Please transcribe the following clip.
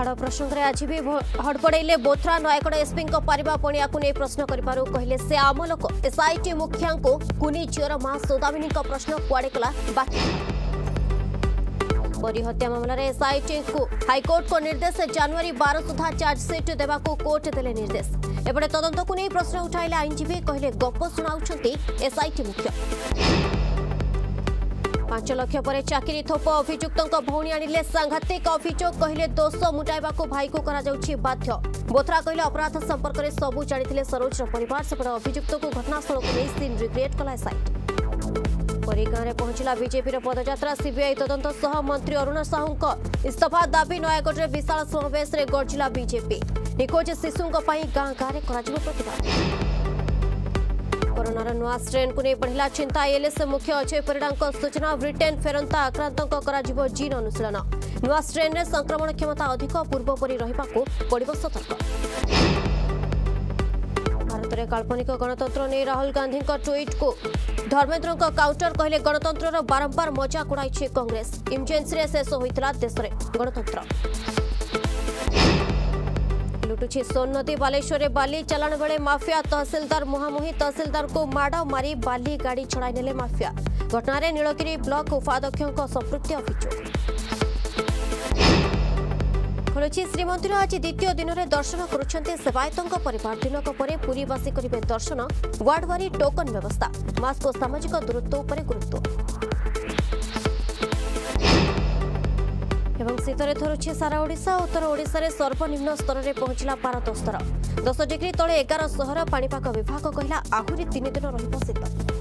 हाड़ प्रसंग में आज भी हड़बड़े बोथरा नयगढ़ एसपी पारिबा पणिया को नहीं प्रश्न करिबारु कहले से आम लोक एसआईट मुखिया को कुनी झीर मां सौदामिनी प्रश्न कुआड़े कला बाकी परी हत्या मामला रे एसआईट को हाईकोर्ट को निर्देश जनवरी 12 सुधा चार्जसीट देवा को कोर्ट देले निर्देश एपटे तदंत को नहीं प्रश्न उठाइले आईनजीवी कहले गप सुनाउछंती एसआईट मुखिया 5 लाख पर चाकरी थोप अभियुक्तों भौणी आनिले सांघातिक अभियोग कहले दोष मुटाइबा को भाई को करा जाउछि बाध्य बोथरा कहले अपराध संपर्क में सबू जानिथिले सरोज परिवार सेपटे अभियुक्त को घटनास्थल को नहीं सीन रिग्रेट कला साइट परी गांव में पहुंचला बीजेपी पदयात्रा सीबीआई तदंत सह मंत्री अरुण साहू इस्तीफा दाबी नयगढ़ में विशाल समावेश में गर्जिला बीजेपी निखोज शिशुओं गां गांव में प्रतिबाद कोरोनार नुआ स्ट्रेन को नहीं बढ़ला चिंता एलएस मुख्य अजय परिड़ा सूचना ब्रिटेन फेरंता आक्रांतों जीन अनुशीलन नुआ स्ट्रेन में संक्रमण क्षमता अधिक पूर्वपरी रहिबाकु पड़िबो सतर्क भारत में काल्पनिक गणतंत्र नहीं राहुल गांधी ट्वीट को धर्मेंद्र काउंटर कहले गणतंत्र बारंबार मजाक उड़ाई कांग्रेस इमरजेंसी शेष होता देश में गणतंत्र लुटुछि सोन नदी बालेश्वर बाली चलाण बेले माफिया तहसीलदार मुहांमुही तहसीलदार को माड़ मारी बाली गाड़ी छड़ाई नेले माफिया घटना रे नीलगिरी ब्लॉक उपाध्यक्ष संपृक्ति अभियोग खोलुछि श्रीमंदिर आज द्वितीय दिन में दर्शन करुछन्ते सेवायतों परिवार दिनक पर पुरीवासी करिवे दर्शन वार्ड वारी टोकन व्यवस्था मास्क और सामाजिक दूरत्व पर गुरुत्व शीतरे थरुछि सारा ओडिशा उत्तर ओडिशा रे सर्वनिम्न स्तर में पहुंचला पारद स्तर 10 डिग्री तले 11 सहर पाणीपाग विभाग कहला आहुरी 3 दिन रहिबो शीत।